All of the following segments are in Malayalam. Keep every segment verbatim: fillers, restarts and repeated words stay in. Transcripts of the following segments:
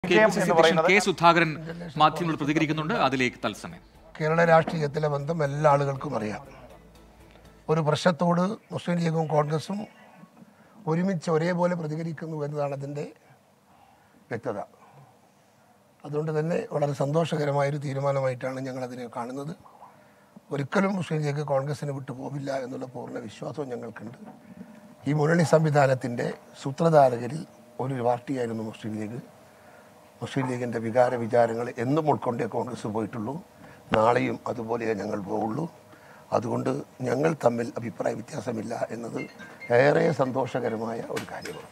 കെ സുധാകരൻ മാധ്യമങ്ങൾ പ്രതികരിക്കുന്നുണ്ട്. അതിലേക്ക് തത്സമയം. കേരള രാഷ്ട്രീയത്തിലെ ബന്ധം എല്ലാ ആളുകൾക്കും അറിയാം. ഒരു പ്രശ്നത്തോട് മുസ്ലിം ലീഗും കോൺഗ്രസും ഒരുമിച്ച് ഒരേപോലെ പ്രതികരിക്കുന്നു എന്നതാണ് അതിൻ്റെ വ്യക്തത. അതുകൊണ്ട് തന്നെ വളരെ സന്തോഷകരമായൊരു തീരുമാനമായിട്ടാണ് ഞങ്ങളതിനെ കാണുന്നത്. ഒരിക്കലും മുസ്ലിം ലീഗ് കോൺഗ്രസിന് വിട്ടു പോവില്ല എന്നുള്ള പൂർണ്ണ വിശ്വാസവും ഞങ്ങൾക്കുണ്ട്. ഈ മുന്നണി സംവിധാനത്തിൻ്റെ സൂത്രധാരകരിൽ ഒരു പാർട്ടിയായിരുന്നു മുസ്ലിം ലീഗ്. മുസ്ലിം ലീഗിൻ്റെ വികാര വിചാരങ്ങൾ എന്നും ഉൾക്കൊണ്ടേ കോൺഗ്രസ് പോയിട്ടുള്ളൂ. നാളെയും അതുപോലെ ഞങ്ങൾ പോവുള്ളൂ. അതുകൊണ്ട് ഞങ്ങൾ തമ്മിൽ അഭിപ്രായ വ്യത്യാസമില്ല എന്നത് ഏറെ സന്തോഷകരമായ ഒരു കാര്യമാണ്.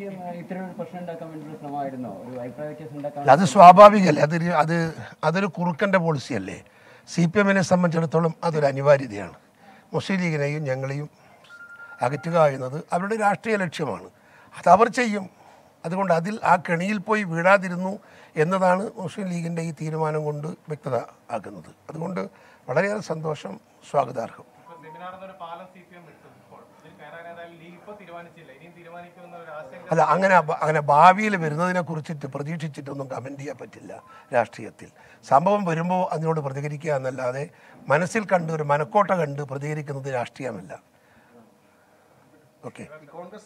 അത് സ്വാഭാവികമല്ലേ? അതൊരു അത് അതൊരു കുറുക്കൻ്റെ പോളിസിയല്ലേ? സി പി എമ്മിനെ സംബന്ധിച്ചിടത്തോളം അതൊരു അനിവാര്യതയാണ്. മുസ്ലിം ലീഗിനെയും ഞങ്ങളെയും അകറ്റുക എന്നത് അവരുടെ രാഷ്ട്രീയ ലക്ഷ്യമാണ്. അത് അവർ ചെയ്യും. അതുകൊണ്ട് അതിൽ ആ കെണിയിൽ പോയി വീഴാതിരുന്നു എന്നതാണ് മുസ്ലിം ലീഗിൻ്റെ ഈ തീരുമാനം കൊണ്ട് വ്യക്തത ആക്കുന്നത്. അതുകൊണ്ട് വളരെയേറെ സന്തോഷം, സ്വാഗതാർഹം. അല്ല, അങ്ങനെ അങ്ങനെ ഭാവിയിൽ വരുന്നതിനെ കുറിച്ചിട്ട് പ്രതീക്ഷിച്ചിട്ടൊന്നും കമൻറ്റ് ചെയ്യാൻ പറ്റില്ല. രാഷ്ട്രീയത്തിൽ സംഭവം വരുമ്പോൾ അതിനോട് പ്രതികരിക്കുക എന്നല്ലാതെ മനസ്സിൽ കണ്ട് ഒരു മനക്കോട്ട കണ്ട് പ്രതികരിക്കുന്നത് രാഷ്ട്രീയമല്ല. ഓക്കെ,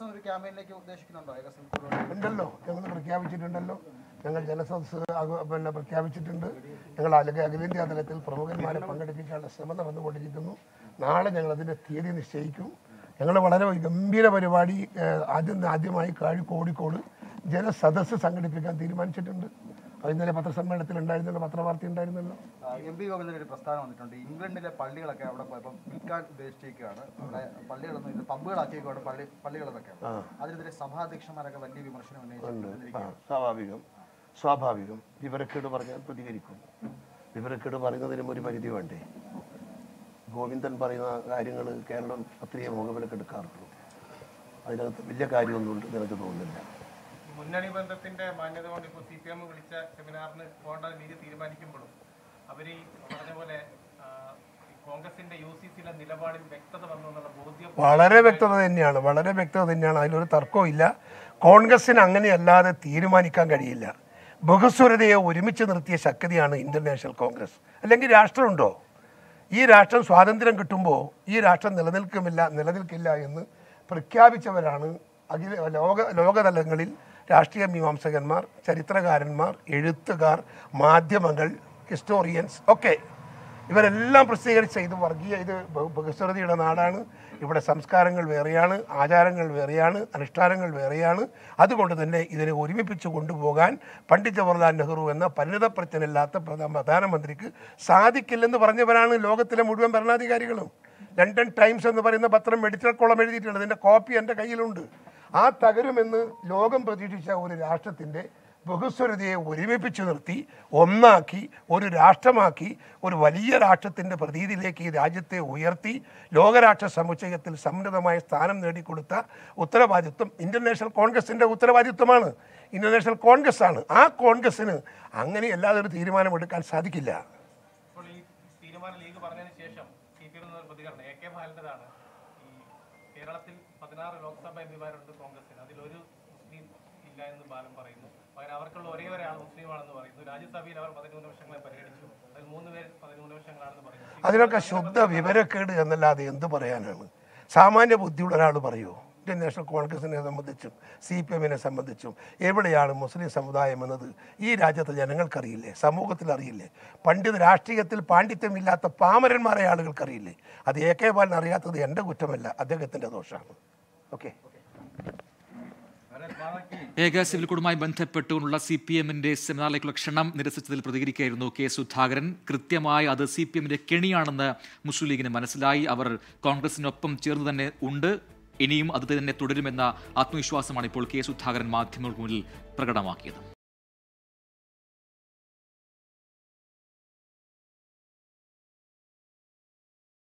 ഉണ്ടല്ലോ, ഞങ്ങൾ പ്രഖ്യാപിച്ചിട്ടുണ്ടല്ലോ. ഞങ്ങൾ ജനസദസ് പിന്നെ പ്രഖ്യാപിച്ചിട്ടുണ്ട്. ഞങ്ങൾ അല്ലെങ്കിൽ അഖിലേന്ത്യാ തലത്തിൽ പ്രമുഖന്മാരെ പങ്കെടുപ്പിക്കാനുള്ള ശ്രമം നടന്നുകൊണ്ടിരിക്കുന്നു. നാളെ ഞങ്ങൾ അതിൻ്റെ തീയതി നിശ്ചയിക്കും. ഞങ്ങൾ വളരെ ഗംഭീര പരിപാടി ആദ്യം ആദ്യമായി കാഴി കോഴിക്കോട് ജനസദസ് സംഘടിപ്പിക്കാൻ തീരുമാനിച്ചിട്ടുണ്ട്. അത് ഇന്നലെ പത്രസമ്മേളനത്തിൽ ഉണ്ടായിരുന്നല്ലോ, പത്രവാർത്ത ഉണ്ടായിരുന്നല്ലോ. എം പി ഗോവിന്ദൻ്റെ ഒരു പ്രസ്താവന വന്നിട്ടുണ്ട്. ഇംഗ്ലണ്ടിലെ പള്ളികളൊക്കെ അവിടെ പോയപ്പോൾ വിൽക്കാൻ ഉദ്ദേശിച്ചിരിക്കുകയാണ്. അവിടെ പള്ളികളൊന്നും ഇത് പബ്ബുകളാക്കിയേക്കാണ് പള്ളി പള്ളികളൊക്കെ. അതിനെതിരെ സഭാധ്യക്ഷന്മാരൊക്കെ വലിയ വിമർശനം ഉന്നയിച്ചിട്ടുണ്ട്. സ്വാഭാവികം സ്വാഭാവികം വിവരക്കേട് പറഞ്ഞാൽ പ്രതികരിക്കും. വിവരക്കേട് പറയുന്നതിനും ഒരു പരിധി വേണ്ടേ? ഗോവിന്ദൻ പറയുന്ന കാര്യങ്ങൾ കേരളം അത്രയും മുഖവിലക്കെടുക്കാറുള്ളൂ. അതിനകത്ത് വലിയ കാര്യമൊന്നും നിനക്ക് തോന്നുന്നില്ല. മുന്നണി ബന്ധത്തിന്റെ മാന്യത കൊണ്ട് ഇപ്പോൾ സി പി എം വിളിച്ച സെമിനാറിന് പോകേണ്ട രീതി തീരുമാനിക്കുമ്പോഴും അവർ പറഞ്ഞ പോലെ കോൺഗ്രസിന്റെ യു സി സിയിലെ നിലപാടിൽ വ്യക്തത വന്നു എന്നുള്ള ബോധ്യം വളരെ വ്യക്തത തന്നെയാണ് വളരെ വ്യക്തത തന്നെയാണ് അതിലൊരു തർക്കവും ഇല്ല. കോൺഗ്രസിന് അങ്ങനെയല്ലാതെ തീരുമാനിക്കാൻ കഴിയില്ല. ബഹുസ്വരതയെ ഒരുമിച്ച് നിർത്തിയ ശക്തിയാണ് ഇന്ത്യൻ നാഷണൽ കോൺഗ്രസ്. അല്ലെങ്കിൽ രാഷ്ട്രമുണ്ടോ? ഈ രാഷ്ട്രം സ്വാതന്ത്ര്യം കിട്ടുമ്പോൾ ഈ രാഷ്ട്രം നിലനിൽക്കുമില്ല നിലനിൽക്കില്ല എന്ന് പ്രഖ്യാപിച്ചവരാണ് അഖില ലോക ലോകതലങ്ങളിൽ രാഷ്ട്രീയ മീമാംസകന്മാർ, ചരിത്രകാരന്മാർ, എഴുത്തുകാർ, മാധ്യമങ്ങൾ, ഹിസ്റ്റോറിയൻസ് ഒക്കെ. ഇവരെല്ലാം പ്രസിദ്ധീകരിച്ച ഇത് വർഗീയ ഇത് ബഹുസ്വരതയുടെ നാടാണ്. ഇവിടെ സംസ്കാരങ്ങൾ വേറെയാണ്, ആചാരങ്ങൾ വേറെയാണ്, അനുഷ്ഠാനങ്ങൾ വേറെയാണ്. അതുകൊണ്ട് തന്നെ ഇതിനെ ഒരുമിപ്പിച്ച് കൊണ്ടുപോകാൻ പണ്ഡിറ്റ് ജവഹർലാൽ നെഹ്റു എന്ന പരിണിതപ്രജ്ഞനില്ലാത്ത പ്രധാനമന്ത്രിക്ക് സാധിക്കില്ലെന്ന് പറഞ്ഞവരാണ് ലോകത്തിലെ മുഴുവൻ ഭരണാധികാരികളും. ലണ്ടൻ ടൈംസ് എന്ന് പറയുന്ന പത്രം മെഡിക്കൽ കോളം എഴുതിയിട്ടുണ്ട്. അതിൻ്റെ കോപ്പി എൻ്റെ കയ്യിലുണ്ട്. ആ തകരുമെന്ന് ലോകം പ്രതീക്ഷിച്ച ഒരു രാഷ്ട്രത്തിൻ്റെ ബഹുസ്വരതയെ ഒരുമിപ്പിച്ചു നിർത്തി ഒന്നാക്കി ഒരു രാഷ്ട്രമാക്കി ഒരു വലിയ രാഷ്ട്രത്തിൻ്റെ പ്രതീതിയിലേക്ക് ഈ രാജ്യത്തെ ഉയർത്തി ലോകരാഷ്ട്ര സമുച്ചയത്തിൽ സമുന്നതമായ സ്ഥാനം നേടിക്കൊടുത്ത ഉത്തരവാദിത്വം ഇന്ത്യൻ നാഷണൽ കോൺഗ്രസിൻ്റെ ഉത്തരവാദിത്വമാണ്. ഇന്ത്യൻ നാഷണൽ കോൺഗ്രസ് ആണ്. ആ കോൺഗ്രസ്സിന് അങ്ങനെ അല്ലാതെ ഒരു തീരുമാനമെടുക്കാൻ സാധിക്കില്ല. കേരളത്തിൽ പതിനാറ് ലോക്സഭാ എം പിമാരുണ്ട് കോൺഗ്രസിന്. അതിലൊരു മുസ്ലിം ഇല്ല എന്ന് ബാലൻ പറയുന്നു. പകരം അവർക്കുള്ള ഒരേ ഒരാൾ മുസ്ലിമാണെന്ന് പറയുന്നു. രാജ്യസഭയിൽ അവർ പതിന്യൂനപക്ഷങ്ങളെ പരിഗണിച്ചു. അതിൽ മൂന്ന് പേര് പതിന്യൂനപക്ഷങ്ങളാണെന്ന് പറയുന്നു. അതിനൊക്കെ ശുദ്ധ വിവരക്കേട് എന്നല്ലാതെ എന്ത് പറയാനാണ്? സാമാന്യ ബുദ്ധിയുള്ള ഒരാൾ പറയുമോ? ഇന്ത്യൻ നാഷണൽ കോൺഗ്രസിനെ സംബന്ധിച്ചും സി പി എമ്മിനെ സംബന്ധിച്ചും എവിടെയാണ് മുസ്ലിം സമുദായം എന്നത് ഈ രാജ്യത്തെ ജനങ്ങൾക്കറിയില്ലേ? സമൂഹത്തിൽ അറിയില്ലേ? പണ്ഡിത രാഷ്ട്രീയത്തിൽ പാണ്ഡിത്യമില്ലാത്ത പാമരന്മാരെ ആളുകൾക്കറിയില്ലേ? അത് എ കെ ബാലൻ അറിയാത്തത് എൻ്റെ കുറ്റമല്ല, അദ്ദേഹത്തിൻ്റെ ദോഷമാണ്. ഓക്കെ, ഏക സിവിൽ കോഡുമായി ബന്ധപ്പെട്ടുകൊണ്ടുള്ള സി പി എമ്മിന്റെ സെമിനാറിലേക്കുള്ള ക്ഷണം നിരസിച്ചതിൽ പ്രതികരിക്കുകയായിരുന്നു കെ സുധാകരൻ. കൃത്യമായി അത് സി പി എമ്മിന്റെ കെണിയാണെന്ന് മുസ്ലിം ലീഗിന് മനസ്സിലായി. അവർ കോൺഗ്രസിനൊപ്പം ചേർന്ന് തന്നെ ഉണ്ട്, ഇനിയും അത് തന്നെ തുടരുമെന്ന ആത്മവിശ്വാസമാണ് ഇപ്പോൾ കെ സുധാകരൻ മാധ്യമങ്ങൾക്ക് മുന്നിൽ പ്രകടമാക്കിയത്.